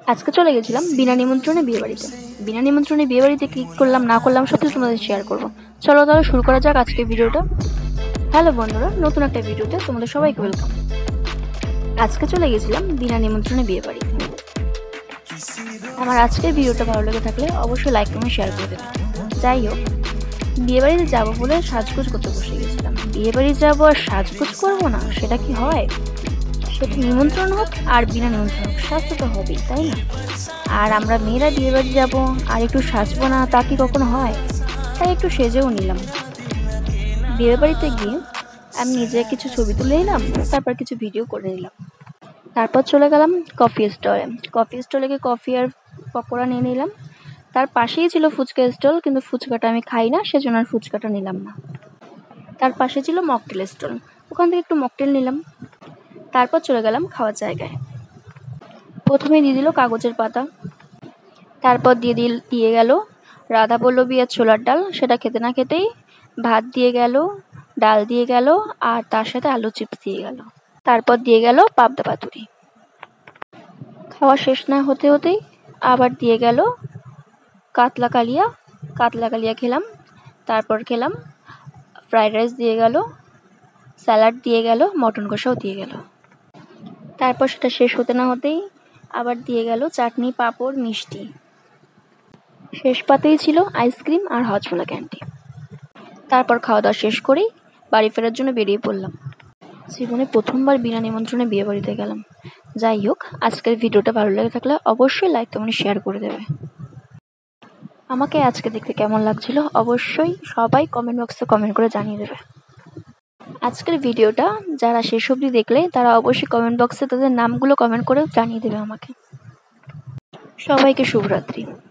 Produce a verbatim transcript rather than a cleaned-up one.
আজকে চলে গেছিলাম বিনা নিমন্ত্রণে বিয়ে বাড়িতে। বিনা নিমন্ত্রণে বিয়ে বাড়িতে কি করলাম না করলাম সব কিছু তোমাদের শেয়ার করবো। চলো তাহলে শুরু করা যাক আজকের ভিডিওটা। হ্যালো বন্ধুরা, নতুন একটা ভিডিওতে তোমাদের সবাইকে ওয়েলকাম। আজকে চলে গেছিলাম বিনা নিমন্ত্রণে বিয়ে বাড়িতে। আমার আজকের ভিডিওটা ভালো লেগে থাকলে অবশ্যই লাইক কমেন্ট শেয়ার করে দেবে। যাই হোক, বিয়ে বাড়িতে যাবো বলে সাজগোজ করতে বসে গেছিলাম। বিয়ে বাড়ি যাবো আর সাজগোজ করবো না, সেটা কি হয়? সেটা নিমন্ত্রণ হোক আর বিনা নিমন্ত্রণ হোক, সাজতে তো হবেই, তাই না? আর আমরা মেয়েরা বিয়ে বাড়ি যাবো আর একটু সাজবো না, তা কি কখনো হয়? তাই একটু সেজেও নিলাম। বিয়ে বাড়িতে গিয়ে আমি নিজে কিছু ছবি তুলে নিলাম, তারপর কিছু ভিডিও করে নিলাম। তারপর চলে গেলাম কফি স্টলে। কফি স্টলে গিয়ে কফি আর পকোড়া নিয়ে নিলাম। তার পাশেই ছিল ফুচকা স্টল, কিন্তু ফুচকাটা আমি খাই না, সেজন্য আর ফুচকাটা নিলাম না। তার পাশে ছিল মকটেল স্টল, ওখান থেকে একটু মকটেল নিলাম। তারপর চলে গেলাম খাওয়ার জায়গায়। প্রথমে দিয়ে দিল কাগজের পাতা, তারপর দিয়ে দিল দিয়ে গেল রাধা পল্লবী আর ছোলার ডাল। সেটা খেতে না খেতেই ভাত দিয়ে গেল, ডাল দিয়ে গেল, আর তার সাথে আলু চিপস দিয়ে গেল। তারপর দিয়ে গেল পাবদা পাতুরি। খাওয়া শেষ না হতে হতেই আবার দিয়ে গেল কাতলা কালিয়া। কাতলা কালিয়া খেলাম। তারপর খেলাম ফ্রাইড রাইস দিয়ে গেল, স্যালাড দিয়ে গেল, মটন কষাও দিয়ে গেল। তারপর সেটা শেষ হতে না হতেই আবার দিয়ে গেল চাটনি, পাঁপড়, মিষ্টি। শেষ পাতেই ছিল আইসক্রিম আর হজমোলা ক্যান্ডি। তারপর খাওয়া দাওয়া শেষ করেই বাড়ি ফেরার জন্য বেরিয়ে পড়লাম। জীবনে প্রথমবার বিনা নিমন্ত্রণে বিয়ে বাড়িতে গেলাম। যাই হোক, আজকের ভিডিওটা ভালো লেগে থাকলে অবশ্যই লাইক কমেন্ট শেয়ার করে দেবে। আমাকে আজকে দেখতে কেমন লাগছিল অবশ্যই সবাই কমেন্ট বক্সে কমেন্ট করে জানিয়ে দেবে। আজকের ভিডিওটা যারা শেষ অবধি দেখলে তারা অবশ্যই কমেন্ট বক্সে তাদের নামগুলো কমেন্ট করে জানিয়ে দেবে আমাকে। সবাইকে শুভরাত্রি।